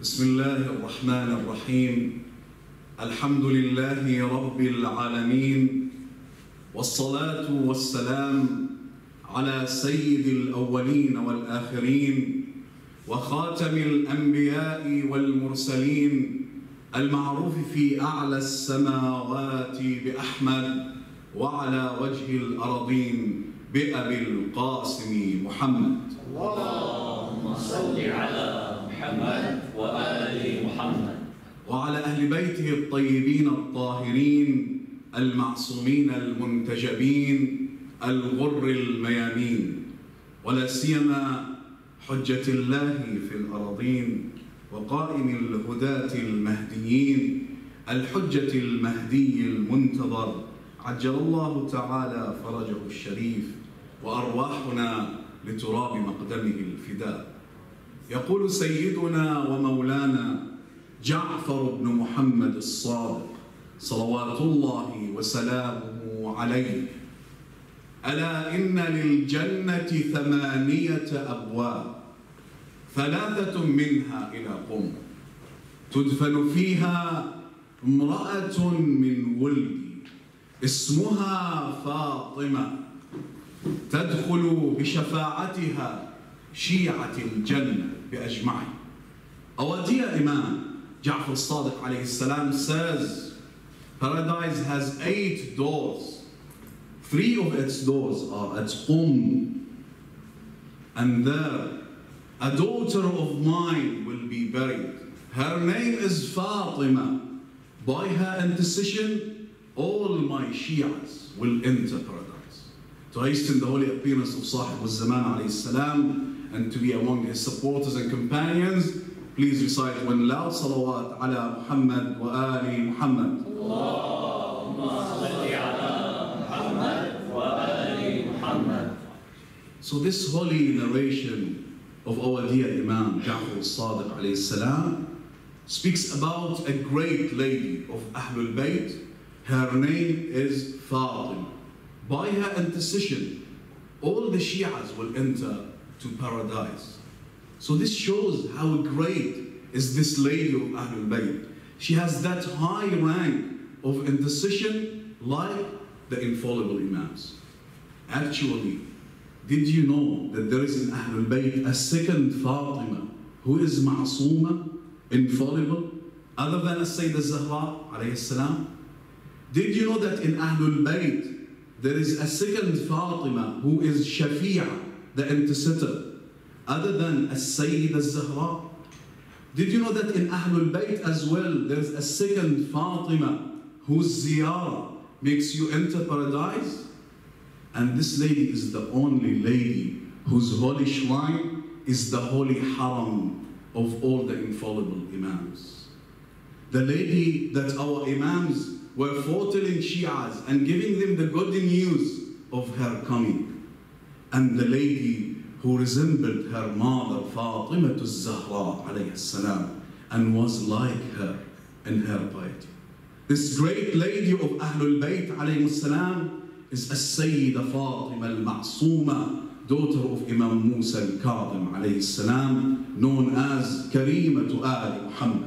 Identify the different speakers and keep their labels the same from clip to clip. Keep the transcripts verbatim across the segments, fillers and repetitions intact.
Speaker 1: بسم الله الرحمن الرحيم. الحمد لله رب العالمين، والصلاة والسلام على سيد الأولين والآخرين وخاتم الأنبياء والمرسلين المعروف في أعلى السماوات بأحمد وعلى وجه الأرضين بأبي القاسم محمد.
Speaker 2: اللهم صل على محمد وآل محمد
Speaker 1: وعلى أهل بيته الطيبين الطاهرين المعصومين المنتجبين الغر الميامين، ولا سيما حجة الله في الأراضين وقائم الهداة المهديين الحجة المهدي المنتظر عجل الله تعالى فرجه الشريف وأرواحنا لتراب مقدمه الفداء. يقول سيدنا ومولانا جعفر بن محمد الصادق صلوات الله وسلامه عليه: ألا إن للجنة ثمانية أبواب، ثلاثة منها إلى قم، تدفن فيها امرأة من ولدي اسمها فاطمة، تدخل بشفاعتها شيعة الجنة بأجمعين. Our dear Imam Ja'far as-Sadiq alayhi salam says paradise has eight doors. Three of its doors are at Qum, and there a daughter of mine will be buried. Her name is Fatima. By her intercession, all my Shias will enter paradise. To hasten the holy appearance of Sahib al-Zaman alayhi salam and to be among his supporters and companions, please recite one loud salawat ala Muhammad wa ali Muhammad.
Speaker 2: Allahumma salli ala Muhammad wa ali Muhammad.
Speaker 1: So this holy narration of our dear Imam Ja'far as-Sadiq alayhi salam speaks about a great lady of Ahlul Bayt. Her name is Fatima. By her intercession, all the Shias will enter to paradise. So this shows how great is this lady of Ahlul Bayt. She has that high rank of intercession like the infallible Imams. Actually, did you know that there is in Ahlul Bayt a second Fatima who is ma'sooma, infallible, other than As-Sayyidah Zahra alayhi salam? Did you know that in Ahlul Bayt there is a second Fatima who is Shafi'a, the intercessor, other than As-Sayyidah Zahra? Did you know that in Ahlul Bayt as well there is a second Fatima whose ziyarah makes you enter paradise? And this lady is the only lady whose holy shrine is the holy haram of all the infallible Imams. The lady that our Imams were foretelling Shias and giving them the good news of her coming. And the lady who resembled her mother Fatima az-Zahra alayhi salam and was like her in her piety. This great lady of Ahlul Bayt alayhi salam is As-Sayyida Fatima al-Ma'sooma, daughter of Imam Musa al-Kadhim alayhi salam, known as Karimatu Ali Muhammad.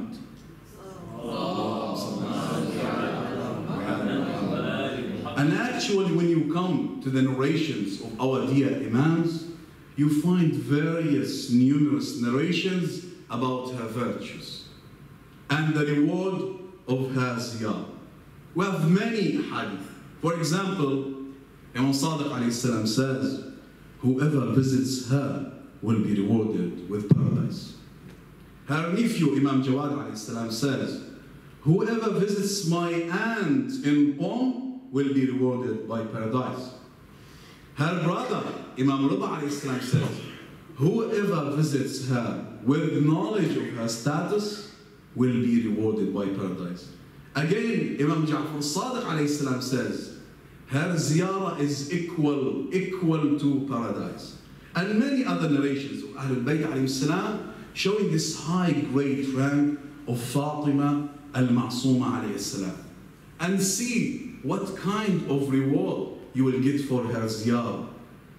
Speaker 1: And actually, when you come to the narrations of our dear Imams, you find various numerous narrations about her virtues and the reward of her ziyarah. We have many hadith. For example, Imam Sadiq alayhi salam says, whoever visits her will be rewarded with paradise. Her nephew Imam Jawad alayhi salam says, whoever visits my aunt in Qom will be rewarded by paradise. Her brother Imam Rida alayhi salam says, whoever visits her with knowledge of her status will be rewarded by paradise. Again, Imam Ja'far as-Sadiq alayhi salam says, her ziyarah is equal, equal to paradise. And many other narrations of Ahlul Bayt alayhi salam showing this high great rank of Fatima al-Ma'sooma alayhi salam. And see what kind of reward you will get for her ziyarah.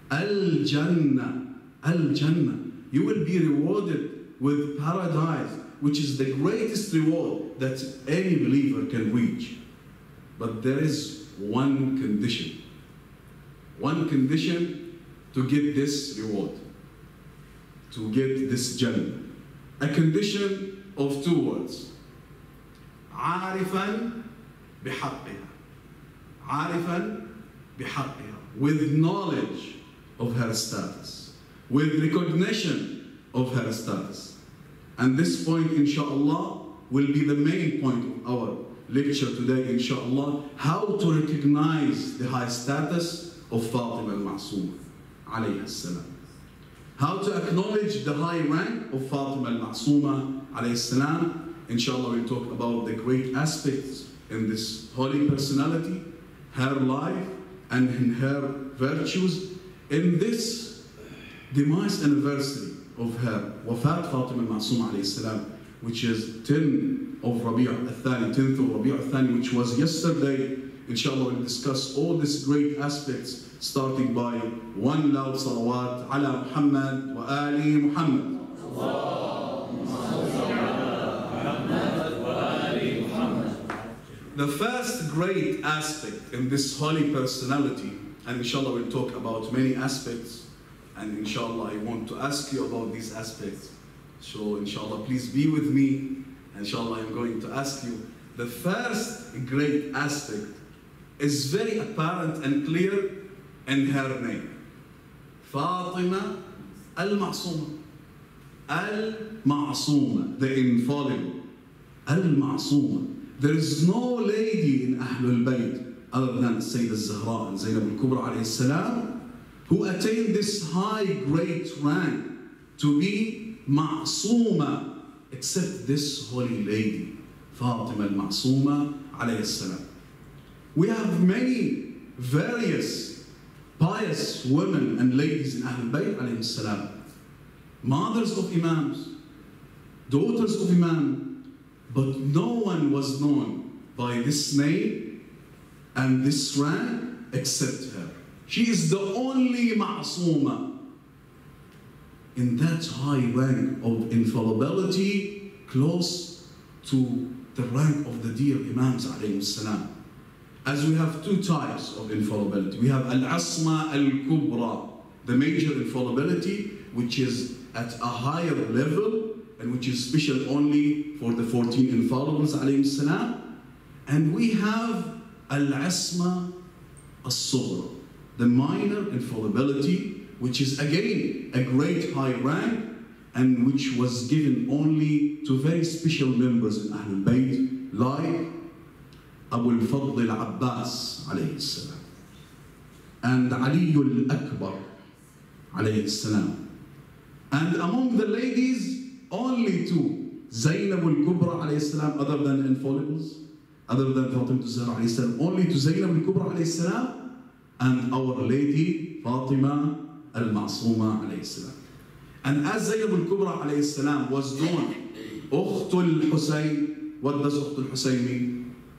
Speaker 1: Al-Jannah, Al-Jannah. You will be rewarded with paradise which is the greatest reward that any believer can reach. But there is one condition. One condition to get this reward, to get this Jannah. A condition of two words. عارفا بحقها. عارفا بحقها. With knowledge of her status, with recognition of her status. And this point, inshallah, will be the main point of our lecture today, inshallah, how to recognize the high status of Fatima al-Ma'suma, alayha salam. How to acknowledge the high rank of Fatima al-Ma'suma, alayhi salam. Inshallah, we'll talk about the great aspects in this holy personality, her life, and in her virtues. In this demise anniversary of her Wafat Fatima al-Ma'suma alayhi salam, which is tenth of Rabi' al-Thani, tenth of Rabi' al-Thani, which was yesterday. Inshallah, we'll discuss all these great aspects, starting by one loud salawat ala Muhammad wa ali Muhammad. The first great aspect in this holy personality, and inshallah we'll talk about many aspects, and inshallah I want to ask you about these aspects. So inshallah please be with me. Inshallah I'm going to ask you. The first great aspect is very apparent and clear in her name. Fatima al-Ma'suma. Al-Ma'suma, the infallible. Al-Ma'suma. There is no lady in Ahlul Bayt other than Sayyidah al-Zahra and Zainab al-Kubra alayhi salam who attained this high great rank to be Ma'suma, except this holy lady, Fatima al-Ma'suma alayhi salam. We have many various pious women and ladies in Ahlul Bayt alayhi salam, mothers of Imams, daughters of Imam, but no one was known by this name and this rank except her. She is the only Ma'suma in that high rank of infallibility, close to the rank of the dear Imams alayhi salam. As we have two types of infallibility. We have Al-Asma Al-Kubra, the major infallibility, which is at a higher level, and which is special only for the fourteen infallibles alayhi salam. And we have Al-Asma Al-Sughra, the minor infallibility, which is again a great high rank, and which was given only to very special members in Ahlul Bayt, like Abu al-Fadl al-Abbas alayhi salam, and Ali al-Akbar alayhi salam. And among the ladies, only two, Zainab al-Kubra alayhi salam, other than infallibles, other than Fatima al-Zahra alayhi salam, only to Zainab al-Kubra alayhi salam, and our lady Fatima al-Ma'suma alayhi salam. And as Zainab al-Kubra alayhi salam was known, Ukht al-Husayn, what does Ukht al-Husayn mean?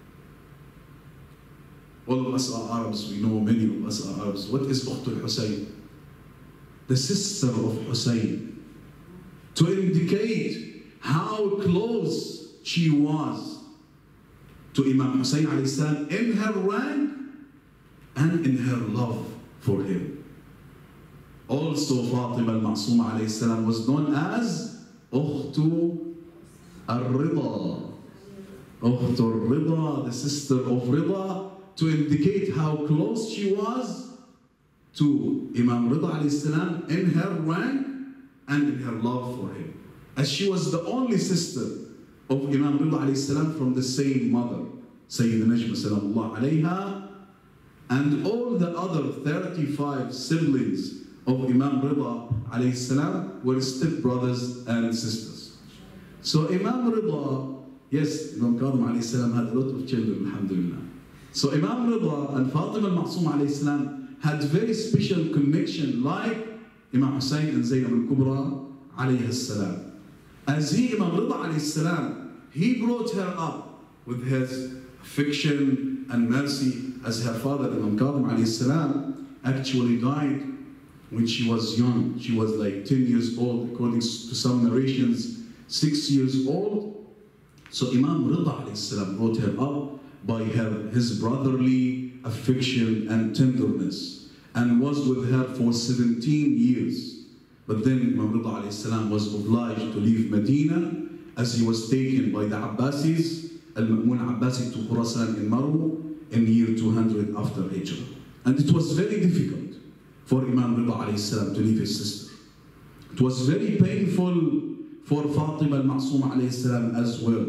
Speaker 1: All of us are Arabs, we know many of us are Arabs. What is Ukht al-Husayn? The sister of Husayn. To indicate how close she was to Imam Hussein alayhi salam in her rank and in her love for him. Also, Fatima al-Ma'suma alayhi salam was known as Ukhtu al-Rida. Ukhtu al-Rida, the sister of Rida, to indicate how close she was to Imam Rida alayhi salam in her rank and in her love for him. As she was the only sister of Imam Rida alayhi salam from the same mother, Sayyidina Najma salamullah alayha, and all the other thirty-five siblings of Imam Rida alayhi salam were step-brothers and sisters. So Imam Rida, yes, Imam Kadhim alayhi salam had a lot of children, alhamdulillah. So Imam Rida and Fatima al-Ma'suma alayhi salam had very special connection, like Imam Hussein and Zainab al-Kubra alayhi salam. As he, Imam Rida alayhi salam, he brought her up with his affection and mercy, as her father, Imam Kadhim alayhi salam, actually died when she was young. She was like ten years old, according to some narrations. six years old. So Imam Rida alayhi salam brought her up by her, his brotherly affection and tenderness, and was with her for seventeen years. But then Imam Rida alayhi salam was obliged to leave Medina as he was taken by the Abbasis, Al-Ma'mun Abbasi, to Khurasan in Marw in year two hundred after Hijrah. And it was very difficult for Imam Rida alayhi salam to leave his sister. It was very painful for Fatima al-Ma'suma alayhi salam as well.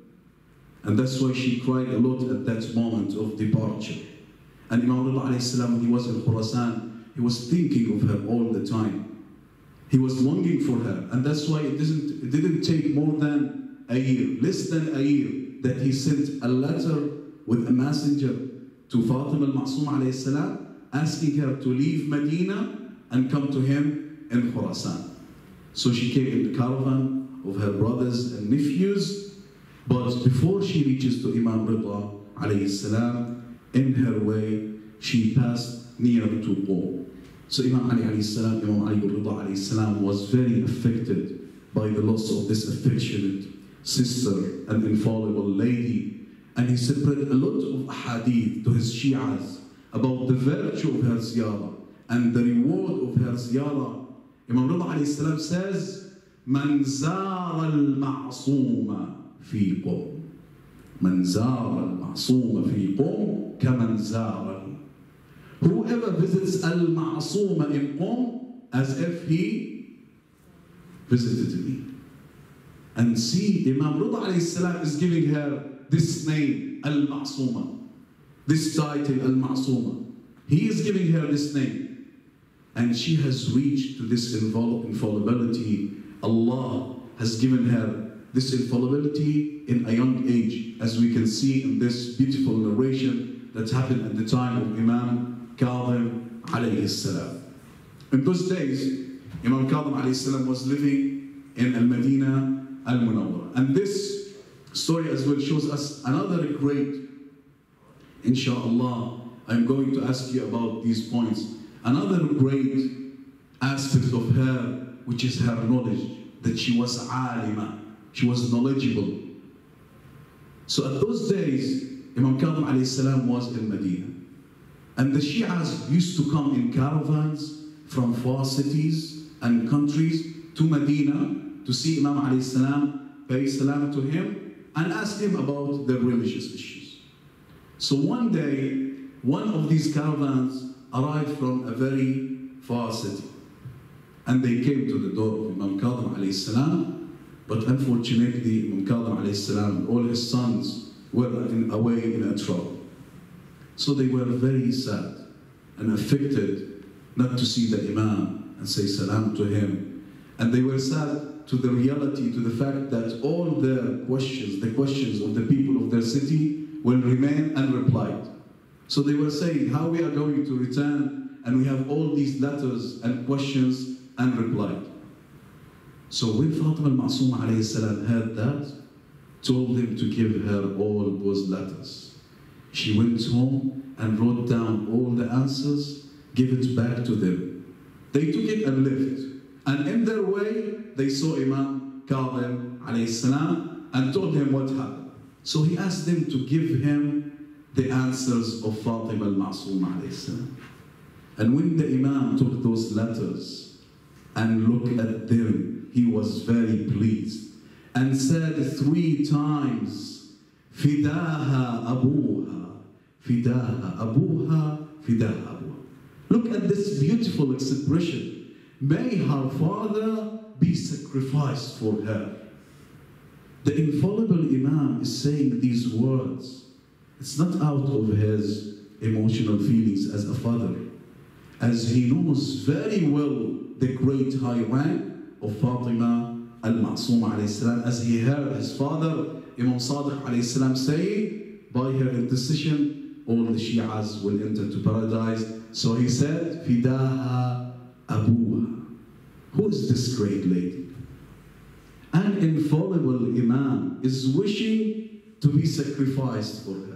Speaker 1: And that's why she cried a lot at that moment of departure. And Imam Rida alayhi salam, when he was in Khurasan, he was thinking of her all the time. He was longing for her. And that's why it didn't, it didn't take more than a year, less than a year, that he sent a letter with a messenger to Fatima al-Ma'suma alayhi salam, asking her to leave Medina and come to him in Khurasan. So she came in the caravan of her brothers and nephews, but before she reaches to Imam Rida alayhi salam, in her way, she passed near to Qom. So Imam Ali alayhi salam, Imam Ali Rida alayhi salam was very affected by the loss of this affectionate sister and infallible lady. And he spread a lot of hadith to his Shi'as about the virtue of her ziyarah and the reward of her ziyarah. Imam Rida alayhi salam says, "Man zara al-ma'suma fi Qom. Man zara al-ma'suma fi Qom kaman zarani." Whoever visits al-ma'suma in Qom as if he visited me. And see, Imam Rida alayhi salam is giving her this name, al-ma'suma, this title, al-ma'suma. He is giving her this name. And she has reached to this infallibility. Allah has given her this infallibility in a young age, as we can see in this beautiful narration that happened at the time of Imam Kadhim alayhi salam. In those days, Imam Kadhim alayhi salam was living in Al-Madinah Al-Munawwara. And this story as well shows us another great, inshallah, I'm going to ask you about these points. Another great aspect of her, which is her knowledge, that she was alima, she was knowledgeable. So at those days, Imam Kadhim alayhi salam was in Medina. And the Shi'as used to come in caravans from far cities and countries to Medina to see Imam alayhi salam, pay salam to him, and ask him about their religious issues. So one day, one of these caravans arrived from a very far city. And they came to the door of Imam Kadhim alayhi salam, but unfortunately Imam Kadhim alayhi salam and all his sons were in, away in a trouble. So they were very sad and affected not to see the Imam and say salam to him. And they were sad to the reality, to the fact that all their questions, the questions of the people of their city will remain unreplied. So they were saying how we are going to return and we have all these letters and questions unreplied. So when Fatima al-Ma'suma alayhi salam heard that, told him to give her all those letters. She went home and wrote down all the answers, gave it back to them. They took it and left. And in their way, they saw Imam Kadhim alayhi salam and told him what happened. So he asked them to give him the answers of Fatima al-Ma'suma alayhi salam. And when the Imam took those letters and looked at them, he was very pleased and said three times, Fidaha abuha, Fidaha abuha, Fidaha abuha. Look at this beautiful expression. May her father be sacrificed for her. The infallible Imam is saying these words. It's not out of his emotional feelings as a father, as he knows very well the great high rank of Fatima al-Ma'suma alayhi salam, as he heard his father, Imam Sadiq alayhi salam, saying, by her intercession, all the Shi'as will enter to paradise. So he said, Fidaha abuha. Who is this great lady? An infallible Imam is wishing to be sacrificed for her.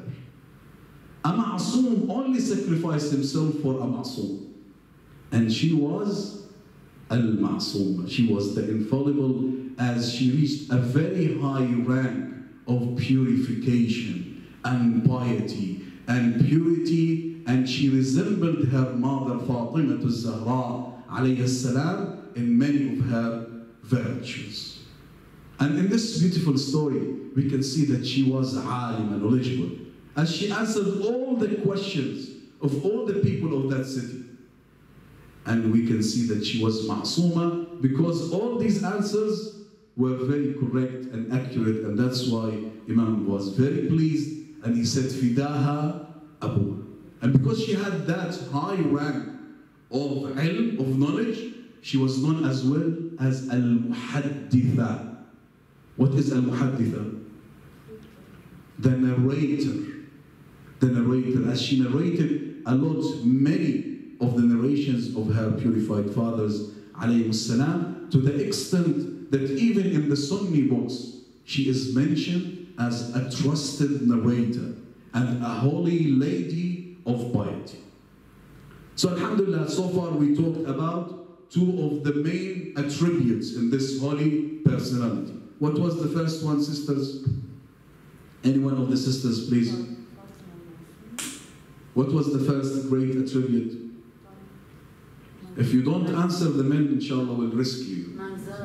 Speaker 1: A Ma'soom only sacrificed himself for a Ma'soom. And she was al-Ma'suma. She was the infallible, as she reached a very high rank of purification and piety and purity, and she resembled her mother Fatima al-Zahra alayhi salam in many of her virtues. And in this beautiful story, we can see that she was alim and knowledgeable, as she answered all the questions of all the people of that city. And we can see that she was ma'suma because all these answers were very correct and accurate, and that's why Imam was very pleased, and he said, Fidaha Abu. And because she had that high rank of ilm, of knowledge, she was known as well as Al-Muhadditha. What is Al-Muhadditha? The narrator. The narrator, as she narrated a lot, many of the narrations of her purified fathers, alayhi salam, to the extent that even in the Sunni books, she is mentioned as a trusted narrator and a holy lady of piety. So alhamdulillah, so far we talked about two of the main attributes in this holy personality. What was the first one, sisters? Any one of the sisters, please? What was the first great attribute? If you don't answer, the men, inshallah, will rescue you.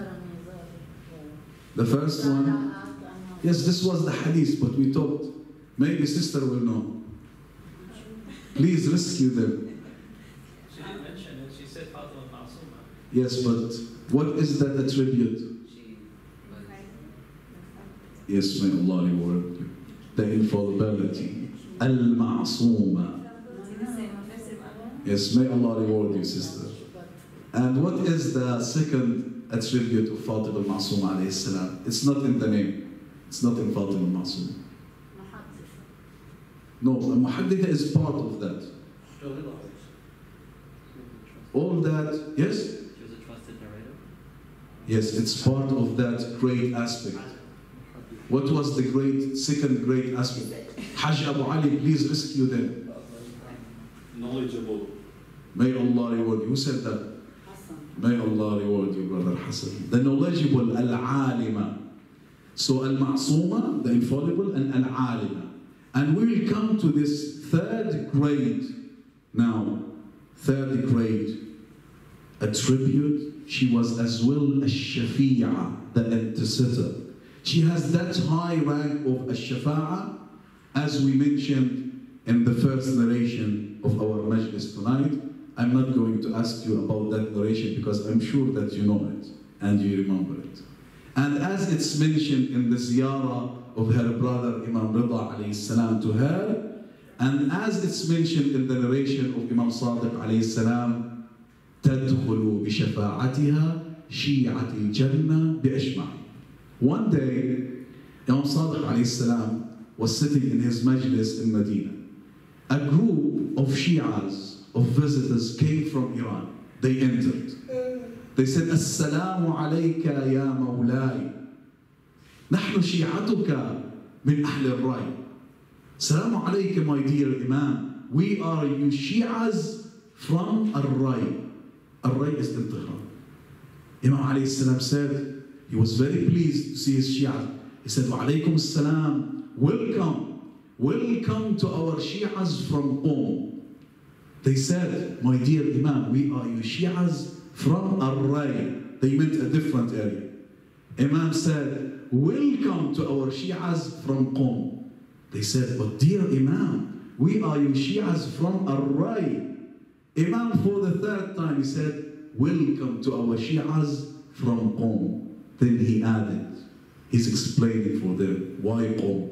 Speaker 1: The first one? Yes, this was the hadith, but we talked. Maybe sister will know. Please rescue them.
Speaker 2: She didn't mention it. She said Fatima Ma'suma.
Speaker 1: Yes, but what is that attribute? Yes, may Allah reward you. The infallibility. Al-Ma'suma. Yes, may Allah reward you, sister. And what is the second attribute of Fatima al-Ma'suma alayhi salam? It's not in the name. It's not in Fatima al-Ma'suma. No, the Muhadditha is part of that. All that, yes?
Speaker 2: She was a trusted narrator.
Speaker 1: Yes, it's part of that great aspect. What was the great, second great aspect? Hajj Abu Ali, please rescue them.
Speaker 3: Knowledgeable.
Speaker 1: May Allah reward you. Who said that? May Allah reward you, brother Hassan. The knowledgeable, al-alima. So al-ma'suma, the infallible, and al-alima. And we will come to this third grade now. Third grade attribute. She was as well as shafi'a, the intercessor. She has that high rank of ash-shafa'a, as we mentioned in the first narration of our majlis tonight. I'm not going to ask you about that narration because I'm sure that you know it and you remember it. And as it's mentioned in the ziyarah of her brother Imam Rida alayhi salam to her, and as it's mentioned in the narration of Imam Sadiq alayhi salam, تدخل بشفاعتها شيعة الجنة بأجمع. One day, Imam Sadiq alayhi salam was sitting in his majlis in Medina. A group of Shi'as, of visitors, came from Iran. They entered. They said, Assalamu alayka ya mawlai. Nahnu shi'atuka min ahl al-ray. Assalamu alayka, my dear Imam. We are you Shi'as from al-ray. Al-ray is Intihar. Imam alayhi salam said, he was very pleased to see his Shi'as. He said, wa alaykum as-salam. Welcome. Welcome to our Shi'as from Qom. They said, my dear Imam, we are you Shi'as from Ar-Ray. They meant a different area. Imam said, welcome to our Shi'as from Qom. They said, but dear Imam, we are you Shi'as from Ar-Ray. Imam for the third time, he said, welcome to our Shi'as from Qom. Then he added, he's explaining for them, why Qom?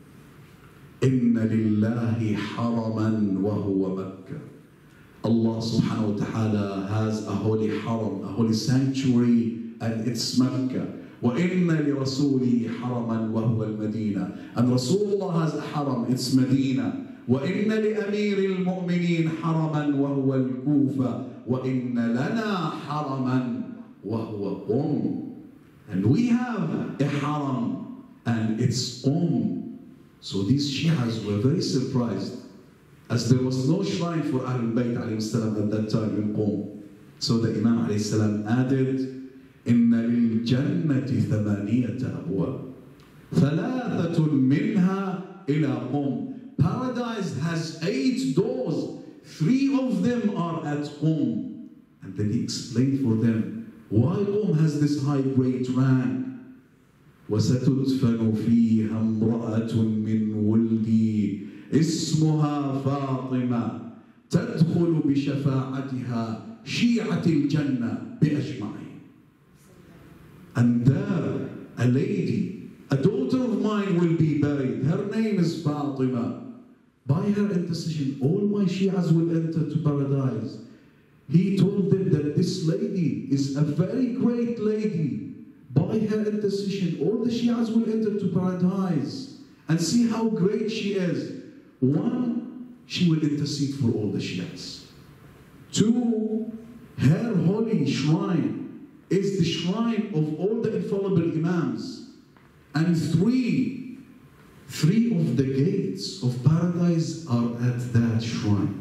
Speaker 1: Inna lillahi haraman wa huwa Makkah. Allah subhanahu wa ta'ala has a holy haram, a holy sanctuary, and it's Makkah. وَإِنَّ لِرَسُولِهِ حَرَمًا وَهُوَ الْمَدِينَةِ. And Rasulullah has a haram, it's Medina. وَإِنَّ لِأَمِيرِ الْمُؤْمِنِينَ حَرَمًا وَهُوَ الْكُوفَةِ وَإِنَّ لَنَا حَرَمًا وَهُوَ قُمْ. And we have a haram, and it's Qum. So these Shi'as were very surprised, as there was no shrine for Ahlul Bayt alayhi salam at that time in Qom. So the Imam alayhi salam added, إِنَّ لِلْجَنَّةِ ثَمَانِيَةَ أَبْوَابٍ ثَلَاثَةٌ مِنْهَا إِلَى قُوم. Paradise has eight doors. Three of them are at Qum. And then he explained for them why Qum has this high great rank. وَسَتُدْفَنُ فِيهَا امْرَأَةٌ مِّنْ وُلْدِي اسْمُهَا فَاطِمَةٌ تَدْخُلُ بِشَفَاعَتِهَا شِيعَةِ الْجَنَّةِ بِأَجْمَعِينَ. And there, a lady, a daughter of mine will be buried. Her name is Fatima. By her intercession, all my Shias will enter to paradise. He told them that this lady is a very great lady. By her intercession, all the Shias will enter to paradise. And see how great she is. One, she will intercede for all the Shias. Two, her holy shrine is the shrine of all the infallible Imams. And three, three of the gates of paradise are at that shrine.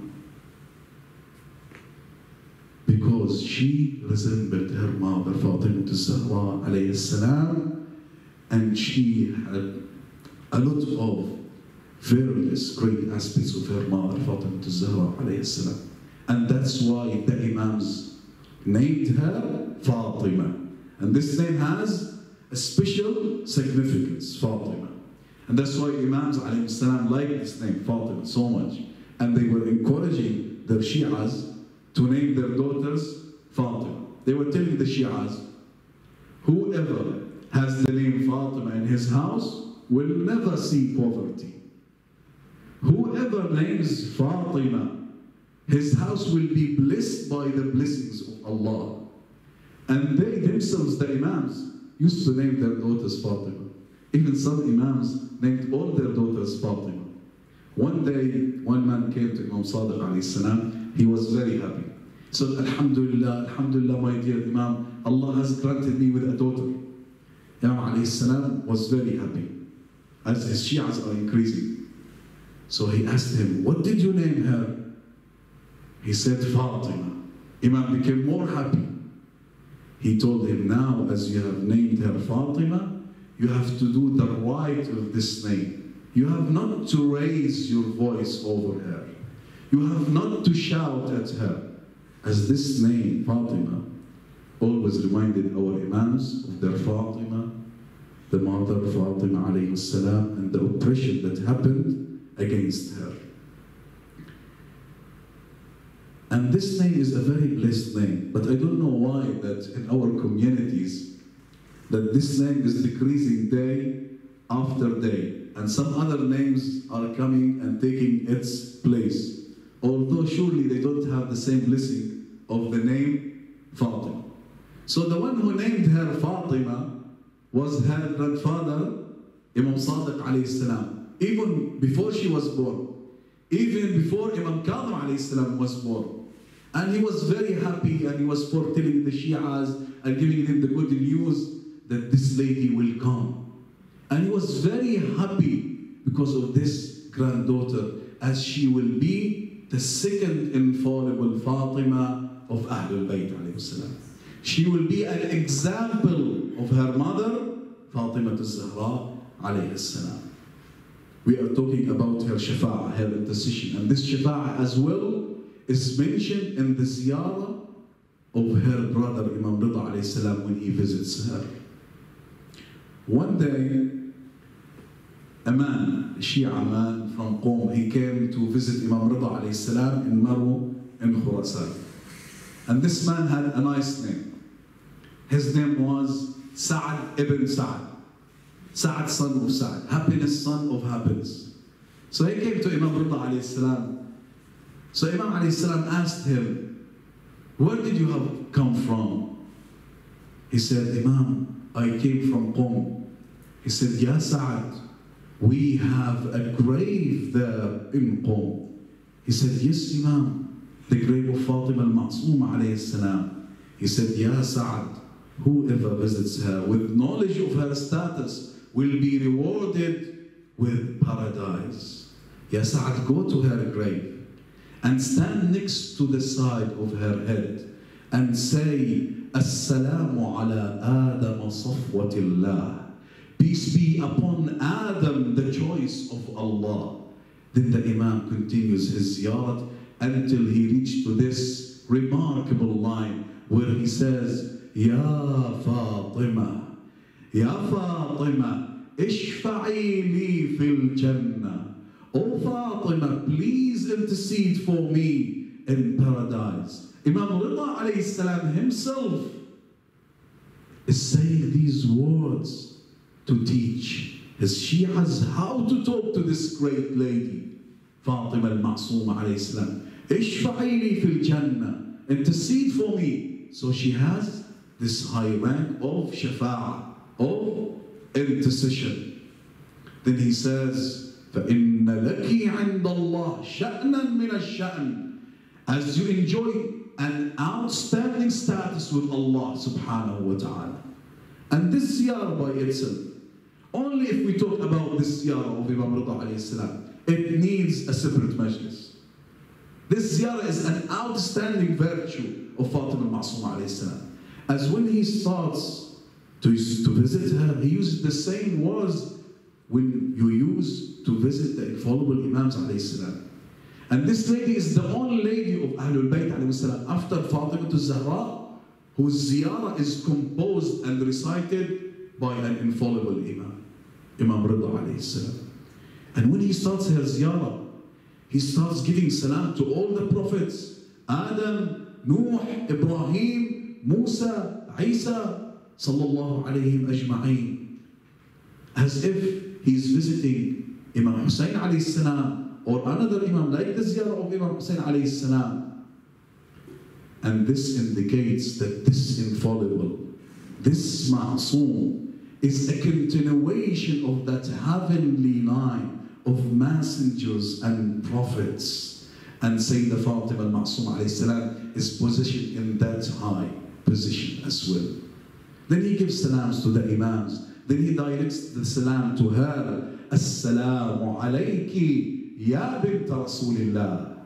Speaker 1: Because she resembled her mother, Fatima al-Zahra alayhi salam, and she had a lot of various great aspects of her mother, Fatima al-Zahra alayhi salam. And that's why the Imams named her Fatima. And this name has a special significance, Fatima. And that's why Imams alayhi salam liked this name, Fatima, so much. And they were encouraging their Shi'as to name their daughters Fatima. They were telling the Shi'as, whoever has the name Fatima in his house will never see poverty. Whoever names Fatima, his house will be blessed by the blessings of Allah. And they themselves, the Imams, used to name their daughters Fatima. Even some Imams named all their daughters Fatima. One day, one man came to Imam Sadiq alayhi salam. He was very happy. He said, Alhamdulillah, Alhamdulillah, my dear Imam, Allah has granted me with a daughter. Imam alayhi salam was very happy, as his Shi'as are increasing. So he asked him, what did you name her? He said, Fatima. Imam became more happy. He told him, now as you have named her Fatima, you have to do the right of this name. You have not to raise your voice over her. You have not to shout at her. As this name, Fatima, always reminded our Imams of their Fatima, the mother Fatima alayhi salam, and the oppression that happened against her. And this name is a very blessed name, but I don't know why that in our communities, that this name is decreasing day after day, and some other names are coming and taking its place. Although surely they don't have the same blessing of the name Fatima. So the one who named her Fatima was her grandfather, Imam Sadiq alayhi salam, even before she was born, even before Imam Kadhim alayhi salam was born. And he was very happy, and he was foretelling the Shi'as and giving them the good news that this lady will come. And he was very happy because of this granddaughter, as she will be the second infallible Fatima of Ahlul Bayt alayhi salam. She will be an example of her mother, Fatima al-Zahra alayhi salam. We are talking about her shafa'ah, her intercession. And this shafa'ah as well is mentioned in the ziyarah of her brother Imam Rida alayhi salam when he visits her. One day, a man, a Shia man from Qom, he came to visit Imam Rida alayhi salam in Marw in Khurasan. And this man had a nice name. His name was Sa'ad ibn Sa'ad. Sa'ad, son of Sa'ad. Happiness, son of happiness. So he came to Imam Rida alayhi salam. So Imam alayhi salam asked him, where did you have come from? He said, Imam, I came from Qom. He said, Ya Sa'ad, we have a grave there in Qom. He said, yes, Imam, the grave of Fatima al-Ma'suma alayhi salam. He said, Ya Sa'ad, whoever visits her with knowledge of her status will be rewarded with paradise. Ya Sa'ad, go to her grave and stand next to the side of her head and say, Assalamu ala Adam safwatillah. Peace be upon Adam, the choice of Allah. Then the Imam continues his ziyarat until he reached to this remarkable line where he says, Ya Fatima, Ya Fatima, ishfa'i li fil Jannah. Oh Fatima, please intercede for me in paradise. Imam Rida alayhi salam himself is saying these words to teach his Shi'as how to talk to this great lady, Fatima al-Ma'sooma alayhi salam. Ishfa'i li fil Jannah, intercede for me. So she has this high rank of shafa'ah, of intercession. Then he says, فَإِنَّ لَكِ عِنْدَ اللَّهِ شَأْنًا مِنَ الشَّأْنِ. As you enjoy an outstanding status with Allah subhanahu wa ta'ala. And this ziyarah by itself, only if we talk about this ziyarah of Imam Rida alayhi salam, it needs a separate majlis. This ziyarah is an outstanding virtue of Fatima al-Ma'sooma alayhi salam. As when he starts to, to visit her, he uses the same words when you use to visit the infallible Imams alayhi salam. And this lady is the only lady of Ahlul Bayt alayhi salam after Fatima al-Zahra, whose ziyarah is composed and recited by an infallible Imam, Imam Rida alayhi salam. And when he starts her ziyarah, he starts giving salam to all the prophets, Adam, Nuh, Ibrahim, Musa, Isa, sallallahu alayhim ajma'een. As if he's visiting Imam Hussein alayhi salam or another Imam like the ziyarah of Imam Hussein alayhi salam. And this indicates that this infallible, this ma'soom, is a continuation of that heavenly line of messengers and prophets. And Sayyidah Fatima al-Ma'sooma alayhi salam is positioned in that high position as well. Then he gives salams to the Imams. Then he directs the salam to her. Assalamu alayki ya bint Rasulillah,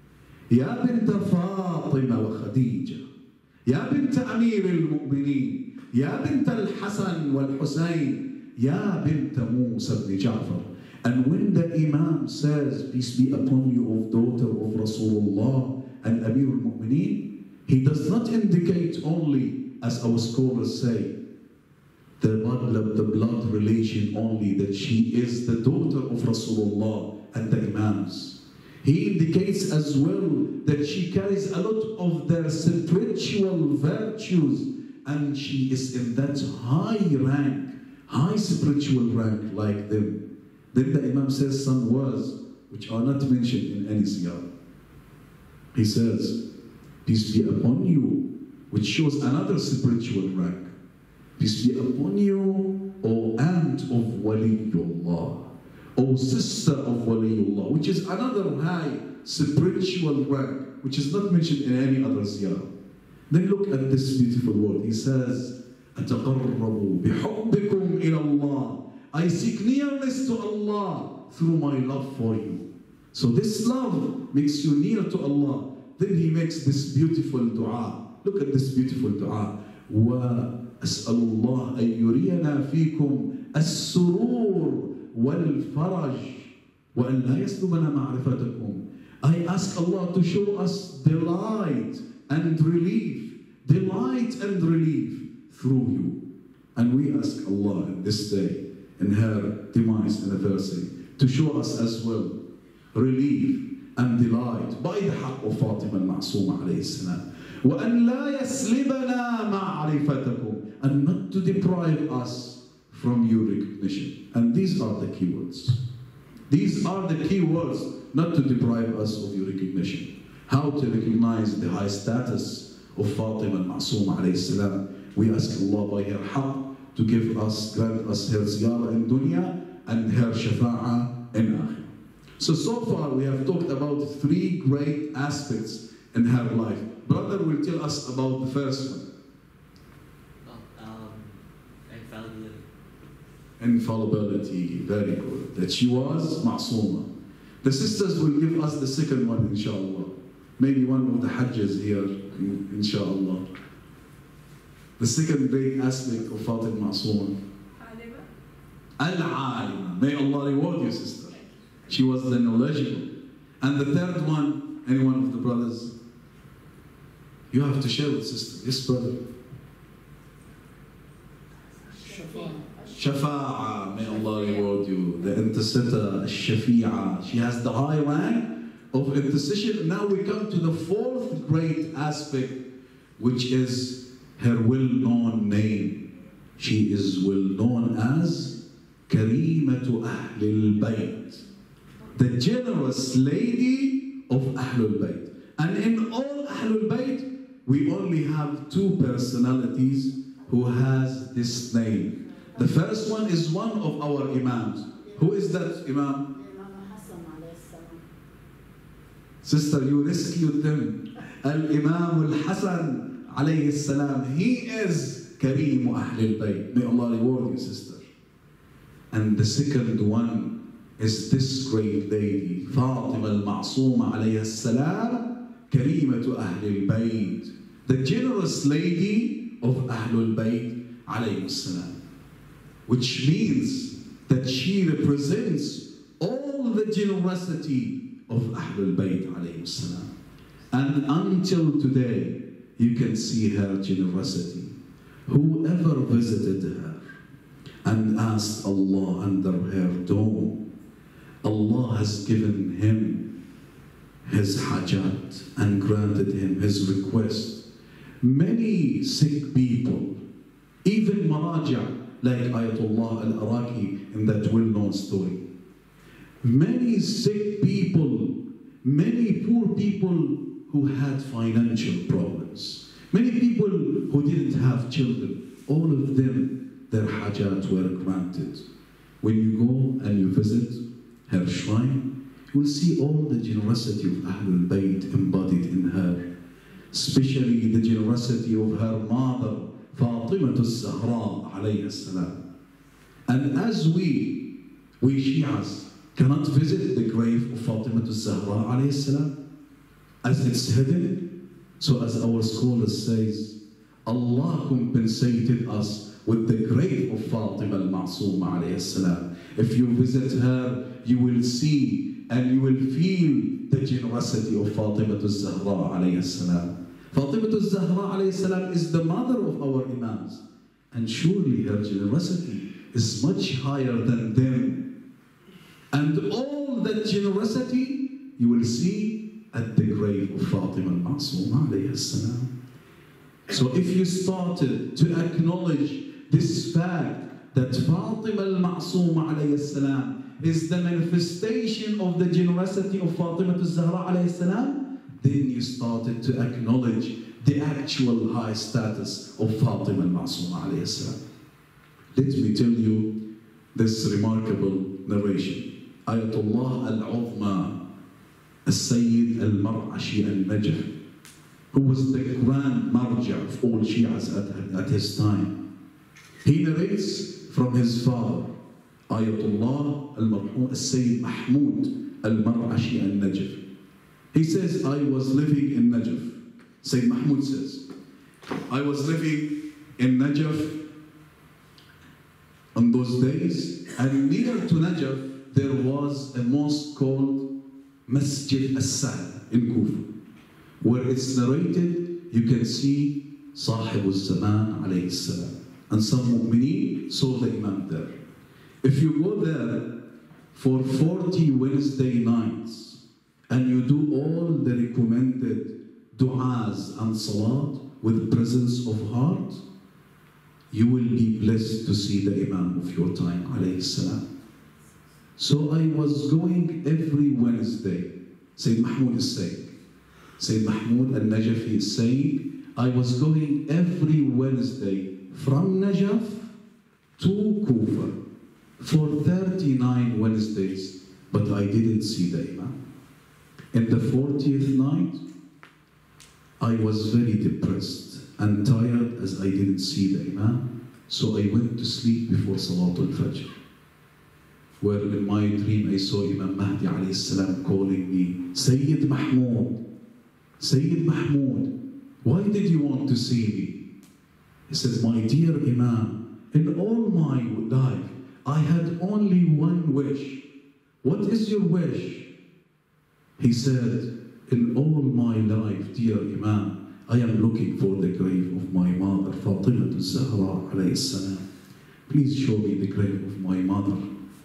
Speaker 1: ya bint Fatima wa Khadija, ya bint Amir al-Mu'mineen, ya bint al-Hasan wal-Husayn, ya bint Musa ibn Ja'far. And when the Imam says, peace be upon you, of daughter of Rasulullah and Amir al-Mu'mineen, he does not indicate only, as our scholars say, the blood, the blood relation only, that she is the daughter of Rasulullah and the Imams. He indicates as well that she carries a lot of their spiritual virtues, and she is in that high rank, high spiritual rank like them. Then the Imam says some words which are not mentioned in any ziyarah. He says, peace be upon you, which shows another spiritual rank. Peace be upon you, O aunt of Waliullah, O sister of Waliullah, which is another high spiritual rank, which is not mentioned in any other ziyarah. Then look at this beautiful word. He says, أَتَقَرَّبُوا بِحُبِّكُمْ إِلَى اللَّهِ. I seek nearness to Allah through my love for you. So this love makes you near to Allah. Then he makes this beautiful dua. Look at this beautiful dua. وَأَسْأَلُ اللَّهَ أَن يُرِيَنَا فِيكُمْ السُّرُورُ وَالْفَرَجِ وَأَنْ لَا يَسْلُبَنَا مَعْرِفَتَكُمْ. I ask Allah to show us delight and relief, delight and relief through you. And we ask Allah this day, in her demise anniversary, to show us as well relief and delight by the haqq of Fatima al-Ma'sooma alayhi salam. وَأَنْ لَا يَسْلِبَنَا مَعْرِفَتَكُمْ, and not to deprive us from your recognition. And these are the key words. These are the key words, not to deprive us of your recognition. How to recognize the high status of Fatima al-Ma'sooma alayhi salam. We ask Allah by her haqq to give us, grant us her ziyarah in dunya and her shafa'ah in akhirah. So, so far we have talked about three great aspects in her life. Brother will tell us about the first one.
Speaker 2: Oh, um, infallibility.
Speaker 1: Infallibility, very good. That she was ma'sooma. The sisters will give us the second one, inshallah. Maybe one of the Hajjs here, inshallah. The second great aspect of Fatima Ma'sooma. Al-Alima. May Allah reward you, sister. She was the knowledgeable. And the third one, any one of the brothers? You have to share with sister. Yes, brother. Shafa'a. May Allah reward you. The intercessor, Shafi'a. She has the high rank of intercession. Now we come to the fourth great aspect, which is her well-known name. She is well-known as Karimatu Ahlul Bayt, the generous lady of Ahlul Bayt. And in all Ahlul Bayt, we only have two personalities who has this name. The first one is one of our Imams. Who is that Imam? Sister, you rescued them. Al-Imam al-Hasan alayhi salam. He is Kareem Ahlul Bayt. May Allah reward you, sister. And the second one is this great lady, Fatima al-Ma'sooma alayhi salam, Kareematu Ahlul Bayt, the generous lady of Ahlul Bayt alayhi salam. Which means that she represents all the generosity of Ahlul Bayt alayhi salam. And until today, you can see her generosity. Whoever visited her and asked Allah under her dome, Allah has given him his hajat and granted him his request. Many sick people, even Maraja, like Ayatollah al-Iraqi in that well-known story. Many sick people, many poor people who had financial problems, many people who didn't have children, all of them, their hajat were granted. When you go and you visit her shrine, you will see all the generosity of Ahlul Bayt embodied in her, especially the generosity of her mother, Fatima al-Zahra alayhi salam. And as we, we Shias, cannot visit the grave of Fatima al-Zahra alayhi salam, as it's hidden, so as our scholars says, Allah compensated us with the grave of Fatima al-Ma'sooma alayhi salam. If you visit her, you will see and you will feel the generosity of Fatima al-Zahra alayhi salam. Fatima al-Zahra alayhi salam is the mother of our Imams. And surely her generosity is much higher than them. And all that generosity you will see at the grave of Fatima al-Ma'sooma alayhi salam. So if you started to acknowledge this fact that Fatima al-Ma'sooma alayhi salam is the manifestation of the generosity of Fatima al-Zahra alayhi salam, then you started to acknowledge the actual high status of Fatima al-Ma'sooma alayhi salam. Let me tell you this remarkable narration. Ayatollah al-Uzma al-Sayyid al-Mar'ashi al-Najaf, who was the grand marja of all Shias at, at his time. He narrates from his father, Ayatollah al-Mar'um al-Sayyid Mahmoud al-Mar'ashi al-Najaf. He says, I was living in Najaf. Sayyid Mahmoud says, I was living in Najaf on those days, and near to Najaf, there was a mosque called Masjid As-Sa'd in Kufa, where it's narrated, you can see Sahib al-Zaman alayhi salam. And some mu'mineen saw the Imam there. If you go there for forty Wednesday nights, and you do all the recommended du'as and salat with presence of heart, you will be blessed to see the Imam of your time, alayhi salam. So I was going every Wednesday, Sayyid Mahmoud is saying, Sayyid Mahmoud al-Najafi is saying, I was going every Wednesday from Najaf to Kufa for thirty-nine Wednesdays, but I didn't see the Imam. In the fortieth night, I was very depressed and tired as I didn't see the Imam, so I went to sleep before Salatul Fajr, where in my dream I saw Imam Mahdi alayhi salam calling me, Sayyid Mahmoud. Sayyid Mahmoud, why did you want to see me? He says, my dear Imam, in all my life, I had only one wish. What is your wish? He said, in all my life, dear Imam, I am looking for the grave of my mother, Fatima al-Zahra alayhi salam. Please show me the grave of my mother.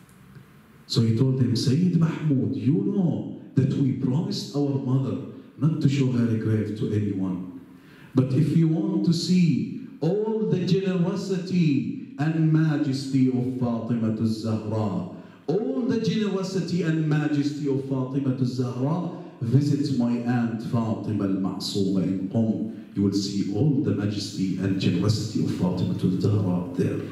Speaker 1: So he told him, Sayyid Mahmoud, you know that we promised our mother not to show her grave to anyone. But if you want to see all the generosity and majesty of Fatima al-Zahra, all the generosity and majesty of Fatima al-Zahra, visit my aunt Fatima al-Ma'sooma in Qom. You will see all the majesty and generosity of Fatima al-Zahra there.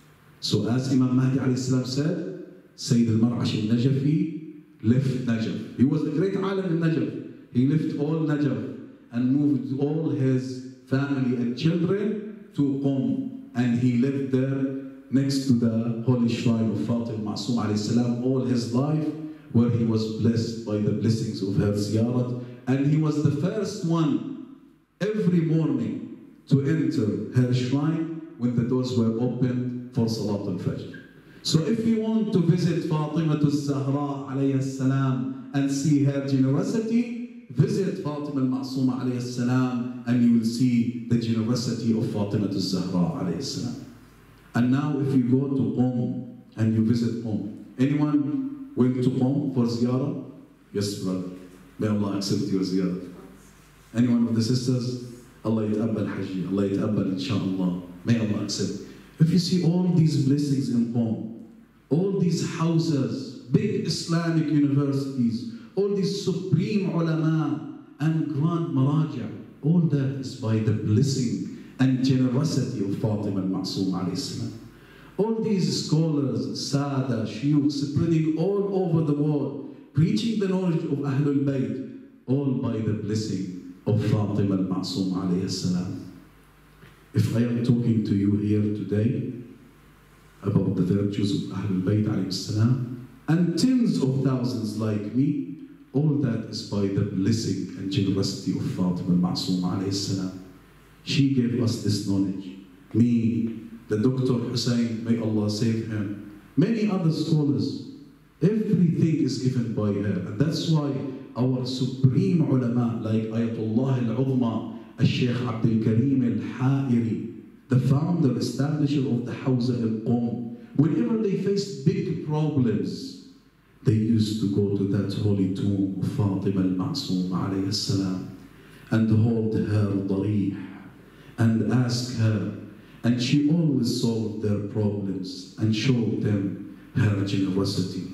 Speaker 1: So as Imam Mahdi alayhi salam said, Sayyid al-Mar'ash al-Najafi left Najaf. He was a great alim in Najaf. He left all Najaf and moved all his family and children to Qom. And he lived there next to the holy shrine of Fatima al-Ma'sooma alayhi salam all his life, where he was blessed by the blessings of her ziyarat. And he was the first one every morning to enter her shrine when the doors were opened for Salat al-Fajr. So if you want to visit Fatima al-Zahra alayhi salam and see her generosity, visit Fatima al-Ma'sooma alayhi salam and you will see the generosity of Fatima al-Zahra alayhi salam. And now if you go to Qom and you visit Qom, anyone went to Qom for ziyarah? Yes, brother. May Allah accept your ziyarah. Anyone of the sisters? Allah yataqabbal hajji. Allah yataqabbal inshaAllah. May Allah accept. If you see all these blessings in Qom, all these houses, big Islamic universities, all these supreme ulama and grand maraja, all that is by the blessing and generosity of Fatima al-Ma'sooma alayhi salam. All these scholars, sada, shuyukh, spreading all over the world, preaching the knowledge of Ahlul Bayt, all by the blessing of Fatima al-Ma'sooma alayhi salam. If I am talking to you here today about the virtues of Ahlul Bayt alayhi salam, and tens of thousands like me, all that is by the blessing and generosity of Fatima al-Ma'sooma alayhi salam. She gave us this knowledge. Me, the Doctor Hussein, may Allah save him, many other scholars, everything is given by her. And that's why our supreme ulama, like Ayatollah al-Uzma, al-Sheikh Abdul Karim al-Ha'iri, the founder, establisher of the Hawza al-Qom, whenever they faced big problems, they used to go to that holy tomb of Fatima al-Ma'sooma alayhi salam and hold her darih and ask her, and she always solved their problems and showed them her generosity.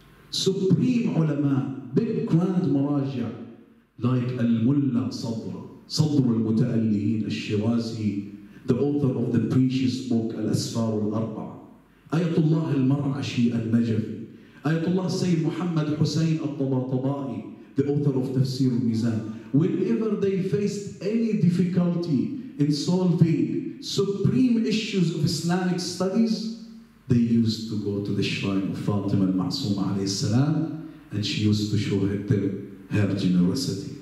Speaker 1: Supreme ulama, big grand maraja, like Al-Mulla Sadr, Sadr al-Muta'allihin al-Shirazi, the author of the precious book Al-Asfar al-Arba'a, Ayatollah al-Mar'ashi al-Najafi, Ayatollah Sayyid Muhammad Hussein al-Tabatabai, the author of Tafsir al-Mizan. Whenever they faced any difficulty in solving supreme issues of Islamic studies, they used to go to the shrine of Fatima al-Ma'sooma alayhi salam, and she used to show them her generosity.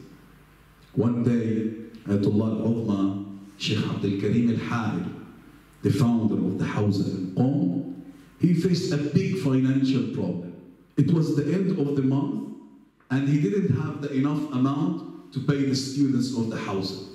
Speaker 1: One day, Ayatollah al-Uzma, Sheikh Abdul Karim al-Ha'iri, the founder of the Hawza al-Qom, he faced a big financial problem. It was the end of the month, and he didn't have the enough amount to pay the students of the Hawza.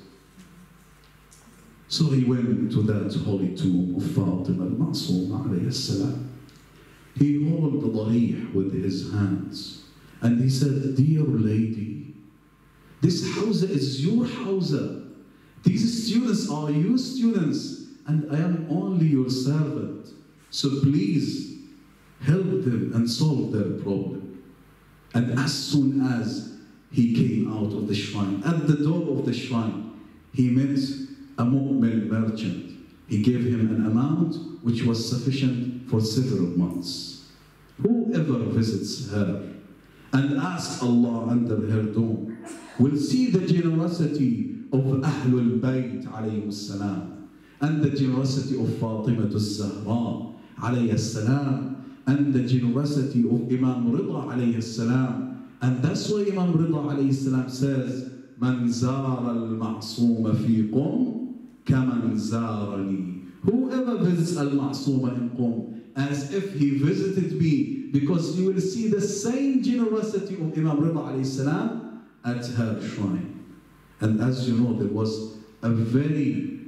Speaker 1: So he went to that holy tomb of Fatima al-Ma'sooma alayhi salam. He held the darih with his hands, and he said, dear lady, this Hawza is your Hawza. These students are your students, and I am only your servant. So please, help them and solve their problem. And as soon as he came out of the shrine, at the door of the shrine, he met a mu'min merchant. He gave him an amount which was sufficient for several months. Whoever visits her and asks Allah under her dome will see the generosity of Ahlul Bayt alayhi salam, and the generosity of Fatima al-Zahra alayhi salam, and the generosity of Imam Rida alayhi salam. And that's why Imam Rida alayhi salam says من زار المعصوم في قم كمن زارني. Whoever visits Al-Ma'suma in Qum, as if he visited me, because you will see the same generosity of Imam Rida alayhi salam at her shrine. And as you know, there was a very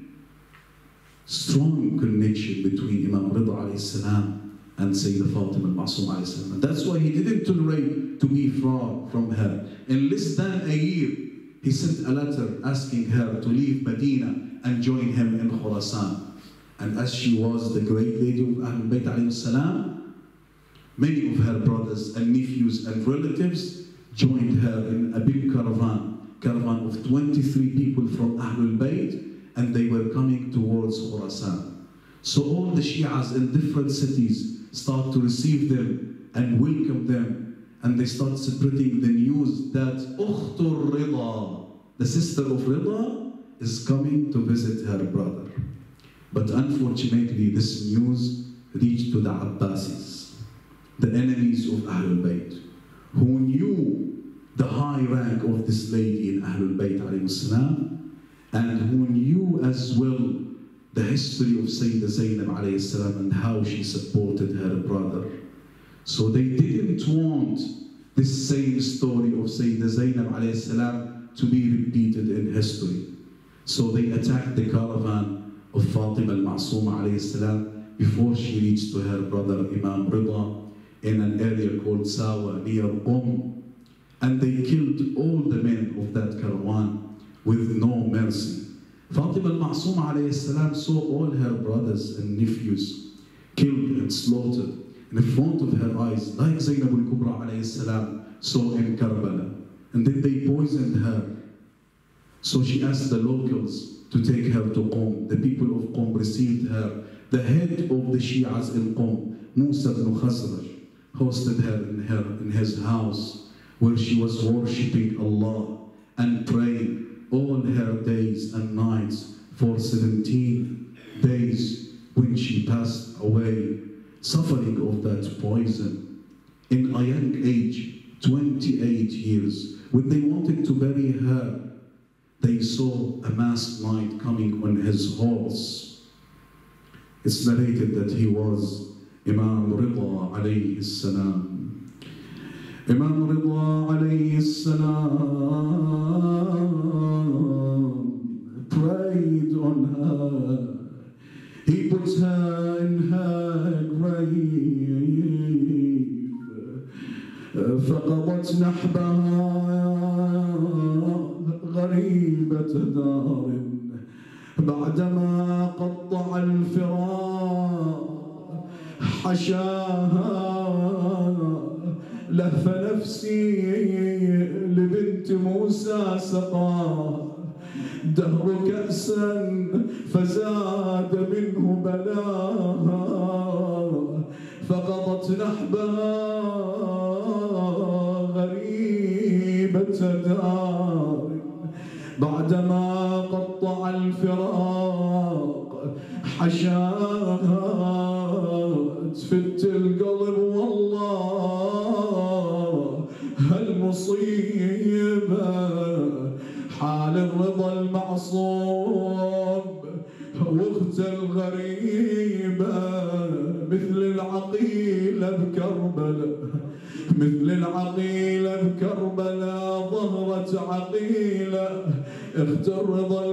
Speaker 1: strong connection between Imam Rida alayhi salam and Sayyidah Fatima al-Ma'suma alayhi salam. And that's why he didn't tolerate to be far from her. In less than a year, he sent a letter asking her to leave Medina and join him in Khurasan. And as she was the great lady of Ahlul Bayt alayhi salam, many of her brothers and nephews and relatives joined her in a big caravan, caravan of twenty-three people from Ahlul Bayt, and they were coming towards Khurasan. So all the Shias in different cities start to receive them and welcome them, and they start spreading the news that Ukhtur Rida, the sister of Rida, is coming to visit her brother. But unfortunately, this news reached to the Abbasis, the enemies of Ahlul Bayt, who knew the high rank of this lady in Ahlul Bayt alayhi salam, and who knew as well the history of Sayyidah Zainab alayhi salam and how she supported her brother. So they didn't want this same story of Sayyidah Zainab alayhi salam to be repeated in history. So they attacked the caravan of Fatima al-Ma'suma alayhi salam before she reached to her brother Imam Rida in an area called Sawa near Qum, and they killed all the men of that caravan with no mercy. Fatima al-Ma'suma alayhi salam saw all her brothers and nephews killed and slaughtered in front of her eyes, like Zainab al-Kubra alayhi salam saw in Karbala. And then they poisoned her. So she asked the locals to take her to Qum. The people of Qum received her. The head of the Shias in Qum, Musa ibn Khazraj, hosted her in, her in his house, where she was worshipping Allah and praying all her days and nights for seventeen days, when she passed away, suffering of that poison. In a young age, twenty-eight years, when they wanted to bury her, they saw a masked knight coming on his horse. It's narrated that he was Imam Rida alayhi salam. Imam Rida alayhi salam prayed on her. He put her in her grave. فقضت نحبها غريبة دار بعدما قطع الفراق حشاها لهف نفسي لبنت موسى سقى دهر كأسا فزاد منه بلاها فقضت نحبها غريبة دار بعدما قطع الفراق حشاها تفت القلب والله هالمصيبة حال الرضا المعصوم واخت الغريبة مثل العقيلة بكربلاء مثل العقيلة بكربلاء ظهرت عقيلة اخت الرضا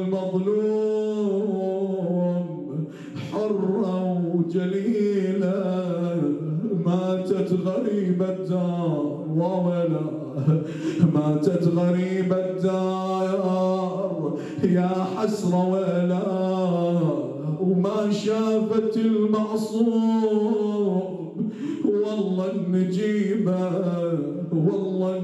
Speaker 1: المظلوم حرة وجليلة ماتت غريبة الدار وولا ماتت غريبة الدار يا حسرة ولا وما شافت المعصوم والله النجيبة والله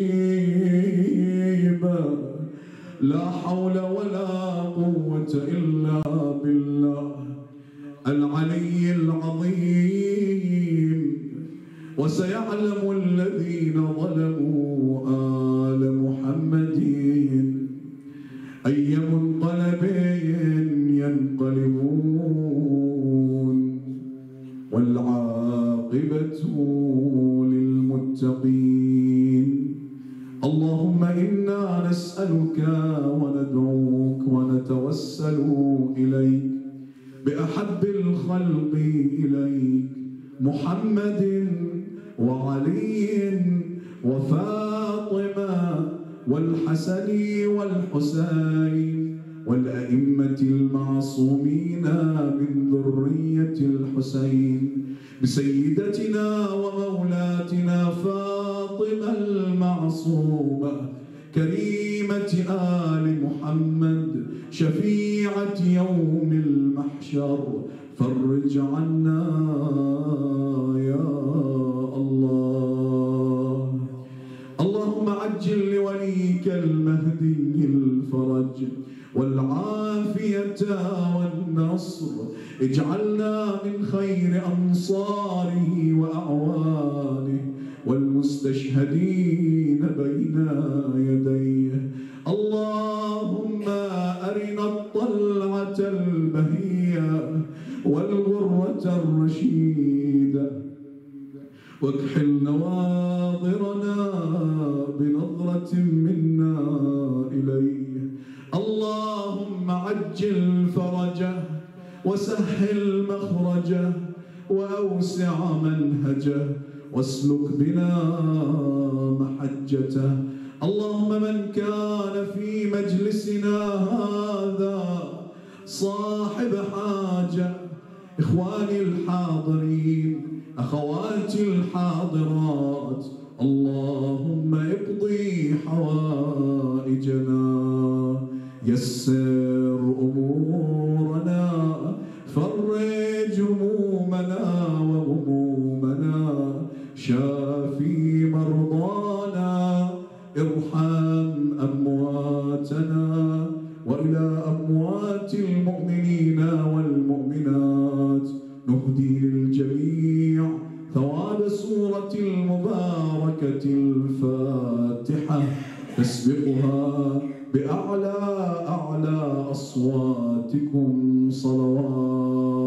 Speaker 1: النجيبة لا حول ولا قوة إلا بالله العلي العظيم. وسيعلم الذين ظلموا آل محمد أي منقلب ينقلبون والعاقبة للمتقين. اللهم إنا نسأل نسألك وندعوك ونتوسل إليك بأحب الخلق إليك محمد وعلي وفاطمة والحسن والحسين والأئمة المعصومين من ذرية الحسين بسيدتنا ومولاتنا فاطمة المعصومة كريمة آل محمد شفيعة يوم المحشر فرج عنا يا الله. اللهم عجل لوليك المهدي الفرج والعافية والنصر، اجعلنا من خير أنصاره وأعوانه والمستشهدين بين يديه. اللهم أرنا الطلعة البهية والغرة الرشيدة واكحل نواظرنا بنظرة منا إليه. اللهم عجل فرجه وسهل مخرجه وأوسع منهجه واسلك بنا محجته. اللهم من كان في مجلسنا هذا صاحب حاجة، إخواني الحاضرين أخواتي الحاضرات، اللهم اقضي حوائجنا، يسر أمورنا، فرج همومنا وغمومنا، شافي مرضانا، ارحم أمواتنا، وإلى أموات المؤمنين والمؤمنات نهدي للجميع ثواب سورة المباركة الفاتحة تسبقها بأعلى أعلى أصواتكم صلوات.